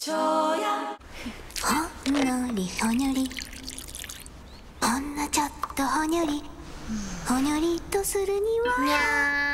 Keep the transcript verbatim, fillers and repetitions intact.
저야 ほんのりほにょりほんのちょっとほにょりほにょりとするには